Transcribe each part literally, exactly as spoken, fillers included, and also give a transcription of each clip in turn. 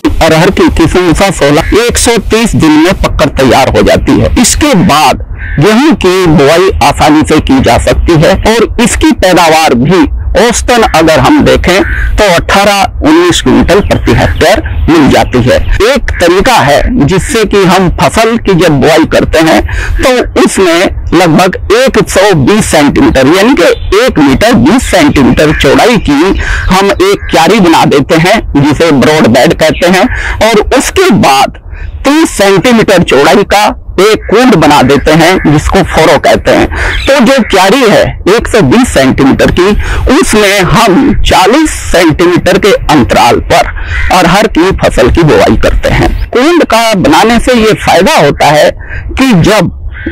अरहर की किस्म सोलह एक सौ तीस दिन में पककर तैयार हो जाती है। इसके बाद गेहूं की बुआई आसानी से की जा सकती है और इसकी पैदावार भी औसतन अगर हम देखें तो अठारह उन्नीस क्विंटल प्रति हेक्टेयर मिल जाती है। एक तरीका है जिससे कि हम फसल की जब बुआई करते हैं तो उसमें लगभग एक सौ बीस सेंटीमीटर यानी कि एक मीटर बीस सेंटीमीटर चौड़ाई की हम एक क्यारी बना देते हैं जिसे ब्रॉड बेड कहते हैं और उसके बाद तीस सेंटीमीटर चौड़ाई का एक कुंड बना देते हैं जिसको फोरो कहते हैं। तो जो क्यारी है एक सौ बीस सेंटीमीटर की उसमें हम चालीस सेंटीमीटर के अंतराल पर अरहर की फसल की बुआई करते हैं। कुंड का बनाने से ये फायदा होता है कि जब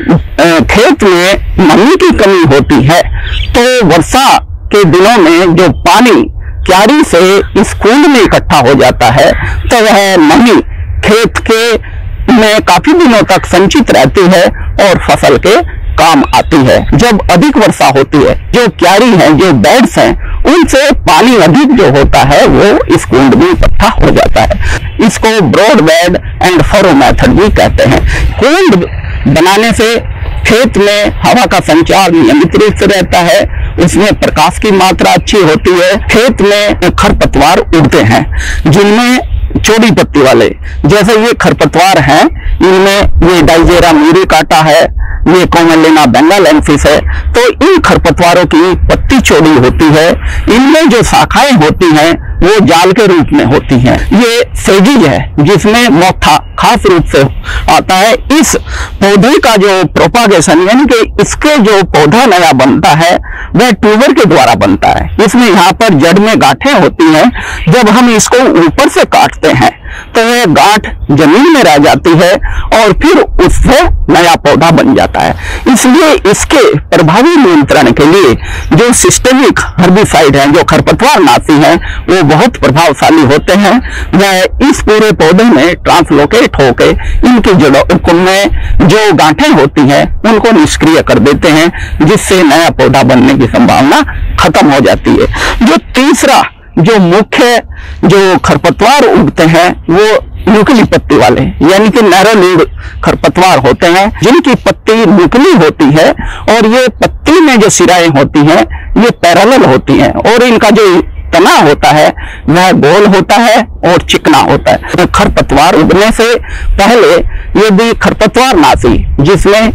खेत में नमी की कमी होती है तो वर्षा के दिनों में जो पानी क्यारी से इस कुंड में इकट्ठा हो जाता है तो वह नमी खेत के में काफी दिनों तक संचित रहती है और फसल के काम आती है। जब अधिक वर्षा होती है जो क्यारी है जो बेड्स हैं उनसे पानी अधिक जो होता है वो इस कुंड में इकट्ठा हो जाता है। इसको broad bed and furrow method भी कहते हैं। कुंड बनाने से खेत में हवा का संचार नियमित रूप से रहता है, उसमें प्रकाश की मात्रा अच्छी होती है। खेत में खरपतवार उगते हैं जिनमें चौड़ी पत्ती वाले जैसे ये खरपतवार हैं, इनमें ये डाइजेरा म्यूरिकाटा है, ये कोमेलिना बेंगालेंसिस है। तो इन खरपतवारों की पत्ती चौड़ी होती है, इनमें जो शाखाएं होती हैं वो जाल के रूप में होती हैं। ये सेजिज है जिसमें मोथा खास रूप से आता है। इस पौधे का जो प्रोपागेशन यानी कि इसके जो पौधा नया बनता है वह ट्यूबर के द्वारा बनता है। इसमें यहाँ पर जड़ में गांठें होती हैं। जब हम इसको ऊपर से काटते हैं तो यह गांठ जमीन में रह जाती है और फिर उससे नया पौधा बन जाता है। इसलिए इसके प्रभावी नियंत्रण के लिए जो सिस्टेमिक हर्बिसाइड हैं जो खरपतवार नाशी हैं वो बहुत प्रभावशाली होते हैं। वह इस पूरे पौधे में ट्रांसलोकेट होकर इनकी जड़ों में जो गांठें होती हैं उनको निष्क्रिय कर देते हैं जिससे नया पौधा बनने की संभावना खत्म हो जाती है। जो तीसरा जो मुख्य जो खरपतवार उगते हैं वो नुकीली पत्ती वाले यानी कि नैरो लीड खरपतवार होते हैं जिनकी पत्ती नुकीली होती है और ये पत्ती में जो सिराएं होती हैं ये पैरेलल होती हैं और इनका जो तना होता है वह गोल होता है और चिकना होता है। तो खरपतवार उगने से पहले यदि खरपतवार नाशी जिसमें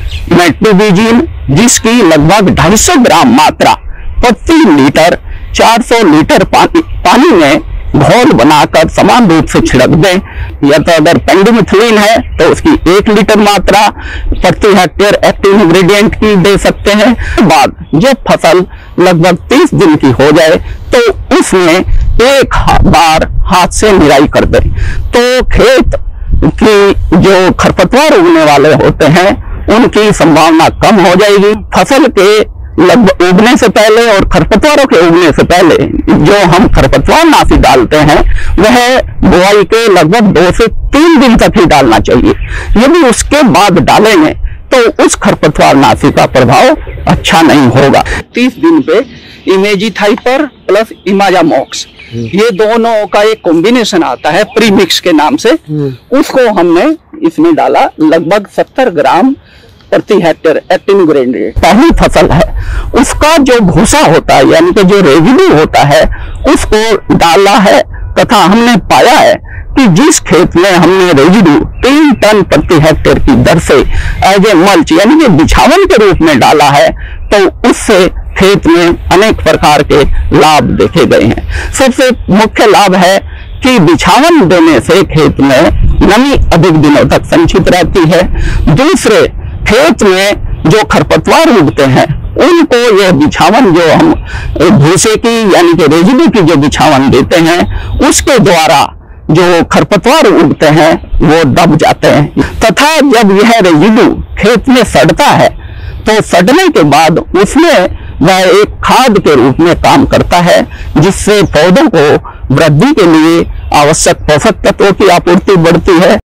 मेट्रोबीजिन जिसकी लगभग ढाई सौ ग्राम मात्रा प्रति लीटर चार सौ लीटर पानी पानी में घोल बनाकर समान रूप से छिड़क दें या तो अगर पेंडिमिथिलिन है तो उसकी एक लीटर मात्रा प्रति हेक्टेयर एक्टिव इंग्रेडिएंट की दे सकते हैं। बाद जब फसल लगभग तीस दिन की हो जाए तो उसमें एक बार हाथ से निराई कर दें तो खेत की जो खरपतवार उगने वाले होते हैं उनकी संभावना कम हो जाएगी। फसल के लगभग उगने से पहले और खरपतवारों के उगने से पहले जो हम खरपतवार नाशी डालते हैं वह बुआई के लगभग दो से तीन दिन तक ही डालना चाहिए। यदि उसके बाद डालेंगे तो उस खरपतवार नाशी का प्रभाव अच्छा नहीं होगा। तीस दिन पे इमेजिथाइपर प्लस इमाजामॉक्स ये दोनों का एक कॉम्बिनेशन आता है प्रीमिक्स के नाम से, उसको हमने इसमें डाला लगभग सत्तर ग्राम प्रति हेक्टेयर एक्टिव इंग्रेडिएंट। पहली फसल है उसका जो भूसा होता है यानी कि जो रेजिड्यू होता है उसको डाला है तथा हमने पाया है कि जिस खेत में हमने रेजिड्यू तीन टन प्रति हेक्टेयर की दर से एज ए मल्च यानी कि बिछावन के रूप में डाला है तो उससे खेत में अनेक प्रकार के लाभ देखे गए हैं। सबसे मुख्य लाभ है कि बिछावन देने से खेत में नमी अधिक दिनों तक संचित रहती है। दूसरे खेत में जो खरपतवार उगते हैं उनको यह बिछावन जो हम भूसे की यानी कि रेजिड्यू की जो बिछावन देते हैं उसके द्वारा जो खरपतवार उगते हैं वो दब जाते हैं तथा जब यह रेजिड्यू खेत में सड़ता है तो सड़ने के बाद उसमें वह एक खाद के रूप में काम करता है जिससे पौधों को वृद्धि के लिए आवश्यक पोषक तत्वों की आपूर्ति बढ़ती है।